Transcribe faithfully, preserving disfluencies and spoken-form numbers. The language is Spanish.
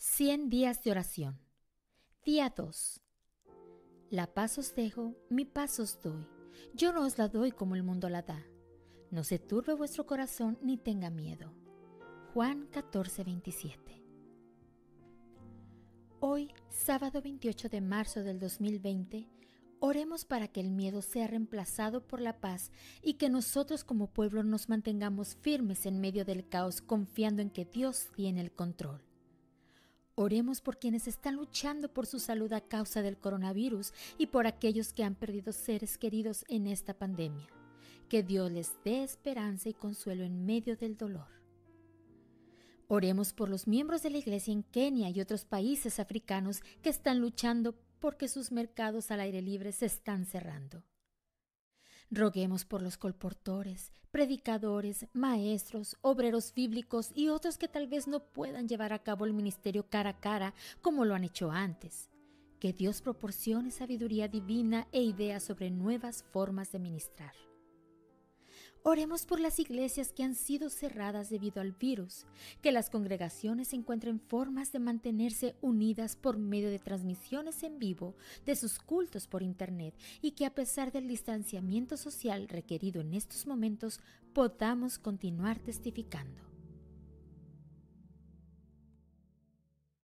cien días de oración. Día dos. La paz os dejo, mi paz os doy. Yo no os la doy como el mundo la da. No se turbe vuestro corazón ni tenga miedo. Juan catorce, veintisiete. Hoy, sábado veintiocho de marzo del dos mil veinte, oremos para que el miedo sea reemplazado por la paz y que nosotros como pueblo nos mantengamos firmes en medio del caos, confiando en que Dios tiene el control. Oremos por quienes están luchando por su salud a causa del coronavirus y por aquellos que han perdido seres queridos en esta pandemia. Que Dios les dé esperanza y consuelo en medio del dolor. Oremos por los miembros de la Iglesia en Kenia y otros países africanos que están luchando porque sus mercados al aire libre se están cerrando. Roguemos por los colportores, predicadores, maestros, obreros bíblicos y otros que tal vez no puedan llevar a cabo el ministerio cara a cara como lo han hecho antes. Que Dios proporcione sabiduría divina e ideas sobre nuevas formas de ministrar. Oremos por las iglesias que han sido cerradas debido al virus, que las congregaciones encuentren formas de mantenerse unidas por medio de transmisiones en vivo de sus cultos por internet y que a pesar del distanciamiento social requerido en estos momentos podamos continuar testificando.